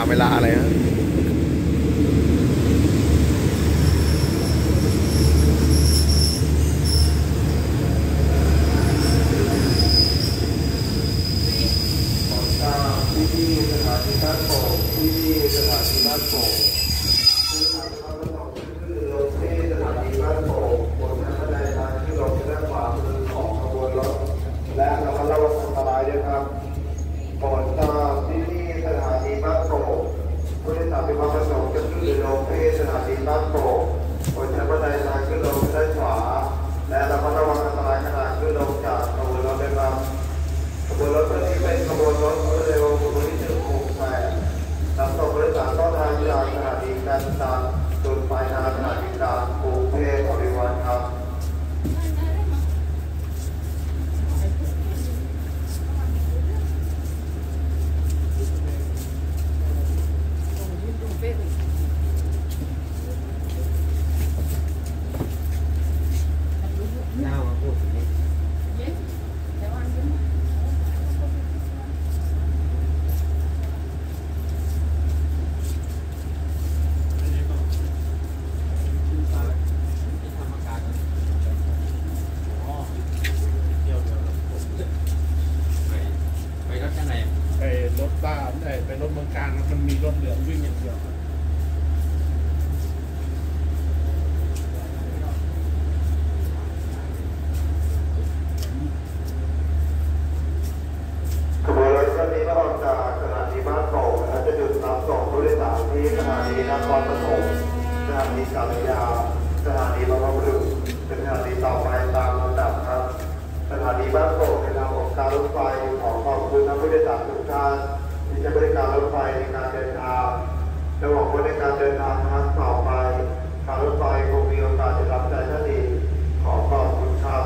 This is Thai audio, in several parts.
เวลาอะไรฮะที่สถานีบ้านโป่งที่สถานีบ้านโป่งคือทางเข้าระบบคือลงที่สถานีบ้านโป่งบนทางบันไดทางที่ลงด้านขวามือของขบวนรถและระมัดระวังอันตรายด้วยครับโปรดทราบที่สถานีบ้านโป่งผู้โดยสารมีความประสงค์จะขึ้นหรือลงที่สถานีบ้านโป่งบนทางบันไดทางขึ้นลงด้านขวาและระมัดระวังอันตรายขณะขึ้นลงจากขบวนรถด้วยครับขบวนรถนี้เป็นขบวนรถเร็วขบวนที่168นำส่งผู้โดยสารต้นทางจากสถานีการศึกษาจุดปลายทางสถานีกลางกรุงเทพบริวารครับรถบ้านไปรถเมืองการมันมีรถเหลืองวิ่งอย่างเดียวขบวนรถคันนี้ก็ออกจากสถานีบ้านโป่งและจะหยุดรับส่งผู้โดยสารที่สถานีนครปฐมสถานีกาญจนาสถานีบางประกงเป็นสถานีต่อไปตามลำดับครับสถานีบ้านโป่งเป็นทางของการรถไฟขอขอบคุณนักผู้โดยสารทุกท่านที่ใช้บริการรถไฟในการเดินทางและหวังว่าในการเดินทางครั้งต่อไปการรถไฟคงมีโอกาสได้รับใจท่านอีกขอขอบคุณครับ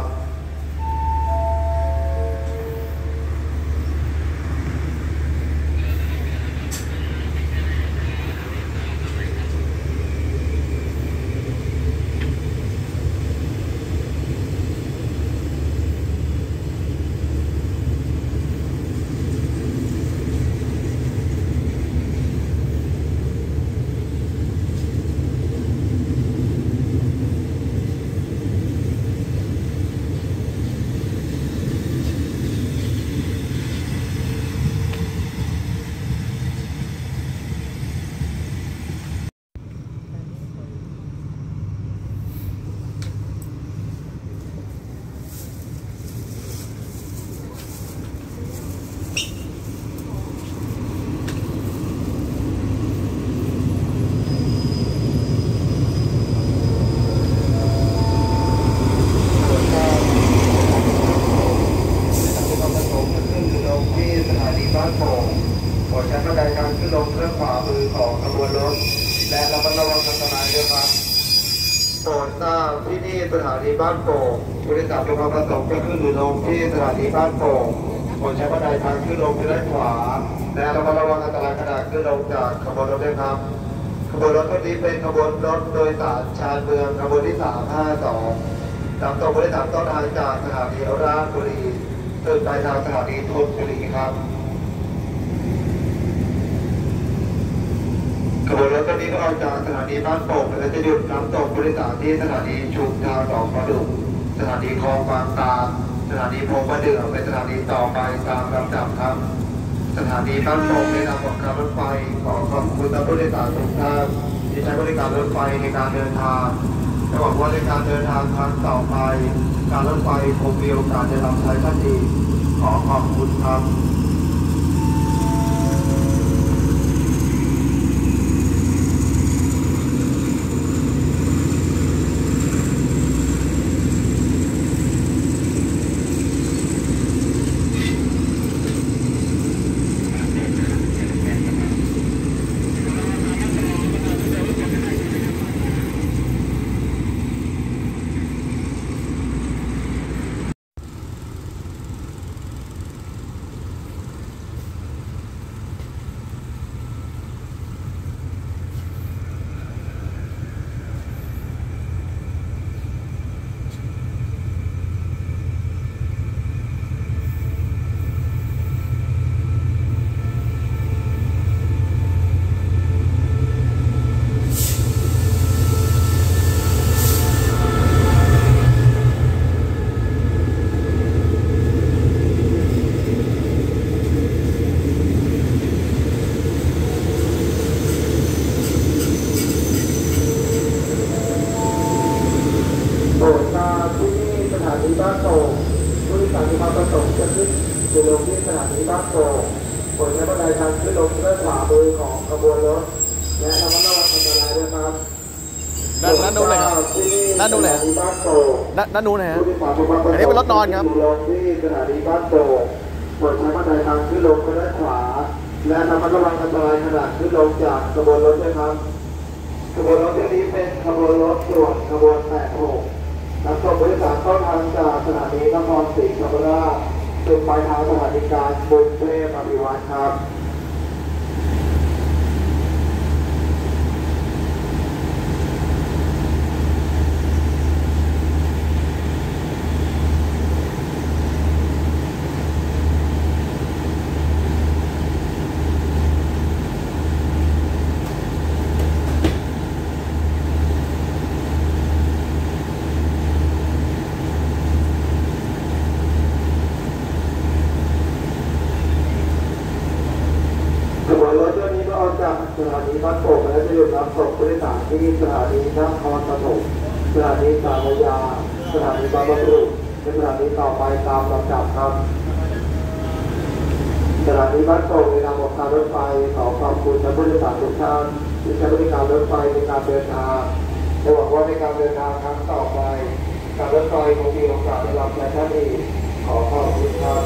โปรดทราบที่นี่สถานีบ้านโป่งผู้โดยสารมีความประสงค์จะขึ้นหรือลงที่สถานีบ้านโป่งโปรดใช้บันไดทางขึ้นลงที่ด้านขวาและระมัดระวังอันตรายขณะขึ้นลงจากขบวนรถด้วยครับขบวนรถนี้เป็นขบวนรถโดยสารชานเมืองขบวนที่352นำส่งผู้โดยสารต้นทางจากสถานีราชบุรีถึงปลายทางสถานีธนบุรีครับขบวนรถนี้ก็ออกจากสถานีบ้านโป่งและจะหยุดรับส่งผู้โดยสารที่สถานีชุมทางหนองประดุกสถานีคลองบางตาสถานีพงประเดือเป็นสถานีต่อไปตามลำดับครับสถานีบ้านโป่งในนามของการรถไฟขอขอบคุณผู้โดยสารทุกท่านที่ใช้บริการรถไฟในการเดินทางและหวังว่าในการเดินทางครั้งต่อไปการรถไฟคงมีโอกาสจะรับใช้ท่านอีกขอขอบคุณครับถานีบ้านโป่งผู้โดยสารมีความประสงค์จะขึ้นอยู่ลงที่สถานีบ้านโป่งโปรดใช้บันไดทางขึ้นลงด้านขวามือของขบวนรถและระมัดระวังอันตรายด้วยครับด้านนู้นเลยครับด้านนู้นเลยด้านนู้นนะฮะอันนี้เป็นรถนอนครับลงที่สถานีบ้านโป่งโปรดใช้บันไดทางขึ้นลงด้านขวาและระมัดระวังอันตรายขณะขึ้นลงจากขบวนรถด้วยครับขบวนรถที่นี้เป็นขบวนรถด่วนขบวน86รับส่งผู้โดยสารเข้าทางจากสถานีนครศรีธรรมราชถึงปลายทางสถานีกลางกรุงเทพอภิวัตรครับสถานีบ้านโป่งและจะหยุดรับส่งผู้โดยสารที่สถานีนครปฐมสถานีสารยาสถานีบางประกงและสถานีต่อไปตามลำดับครับสถานีบ้านโป่งในนามของการรถไฟขอขอบคุณท่านผู้โดยสารทุกท่านที่ใช้บริการรถไฟในการเดินทางและหวังว่าในการเดินทางครั้งต่อไปการรถไฟคงมีโอกาสได้รับใช้ท่านอีกขอขอบคุณครับ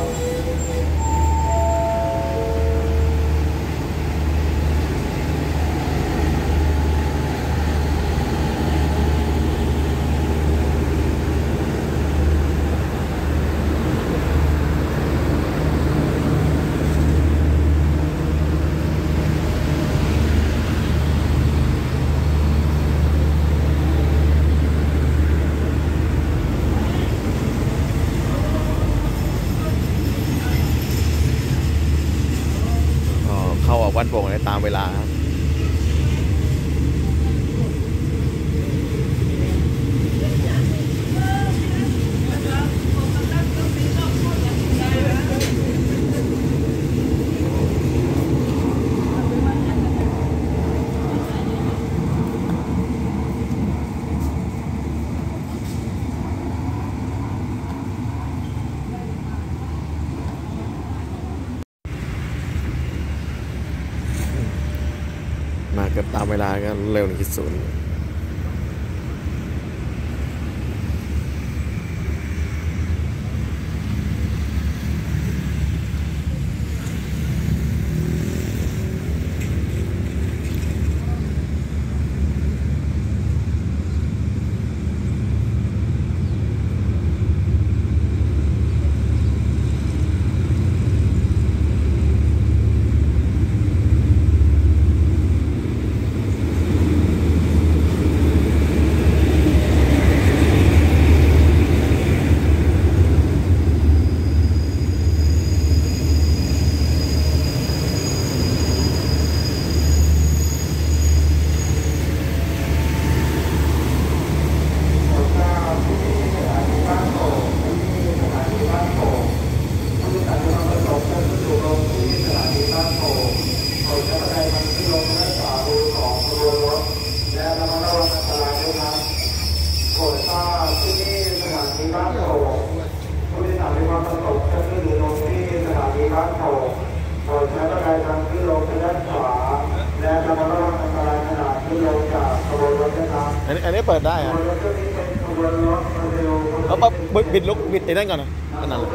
เข้าออกวัดโป่งได้ตามเวลาครับมาเกือบตามเวลาก็เร็วที่สุดอันนี้เปิดได้อะเอาปั๊บบิดลุกบิดไอ้นั่นก่อนนะนั่นแหละ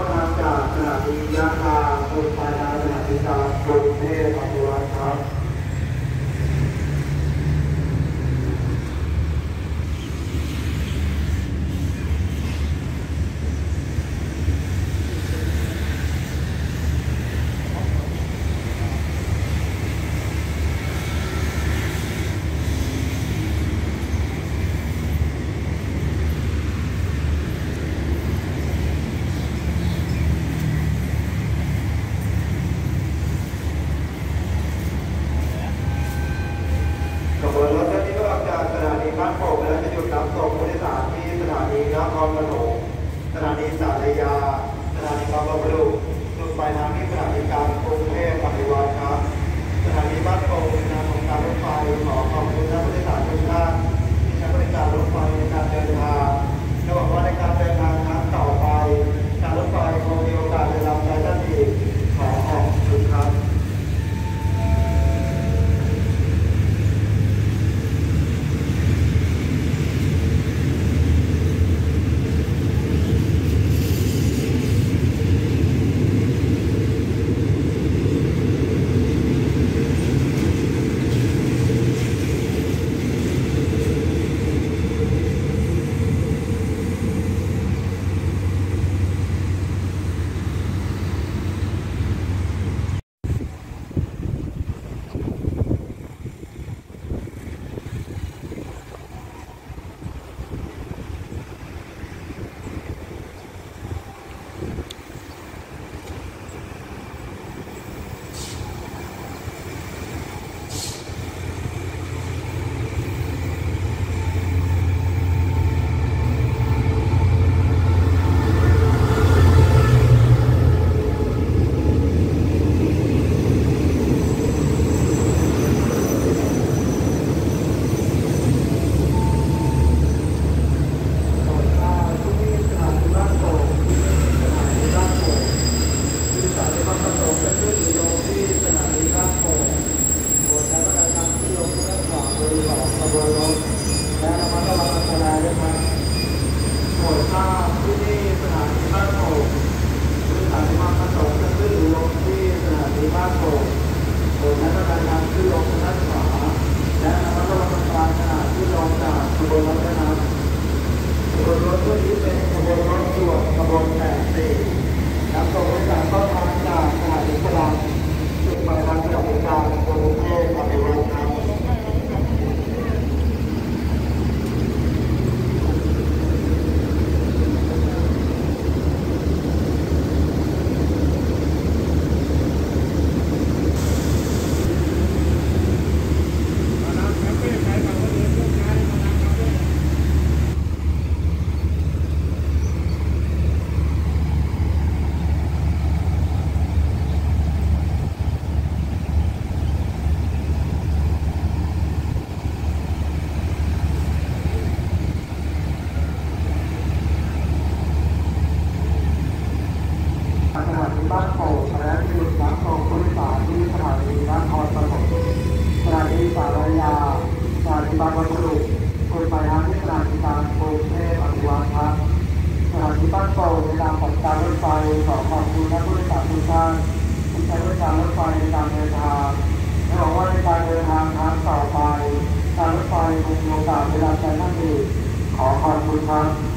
สถานีสารยาสถานีบางประกงจุดปลายทางที่สถานีกลางกรุงเทพอภิวัตรครับสถานีบ้านโป่งในนามของการรถไฟขอขอบคุณท่านผู้โดยสารทุกท่านที่ใช้บริการรถไฟในการเดินทางและหวังว่าในการเดินทางานโป่งโดยนักการทางที่ลงทางด้านขวาและนำรถบริการขนาดที่ลงจากขบวนรถนะครับขบวนรถที่เป็นขบวนรถด่วนขบวน84นำส่งบริการต้นทางจากสถานีพลังจุดหมายทางสถานีกลางกรุงเทพอภิวัตรครับมาน้ำแคมเป้ไปฝั่งคนอื่นลูกชายมาน้ำครับด้วยสถานีบ้านโป่งและจุดรับส่งผู้โดยสารที่สถานีนครปฐมสถานีสารยาสถานีบางบอนรุคนไปทางที่สถานีกลางกรุงเทพอภิวัตรครับสถานีบ้านโป่งในนามของการรถไฟขอขอบคุณนักผู้โดยสารทุกท่านที่ใช้บริการรถไฟในการเดินทางและหวังว่าในการเดินทางครั้งต่อไปการรถไฟคงมีโอกาสได้รับใช้ท่านอีกขอขอบคุณครับ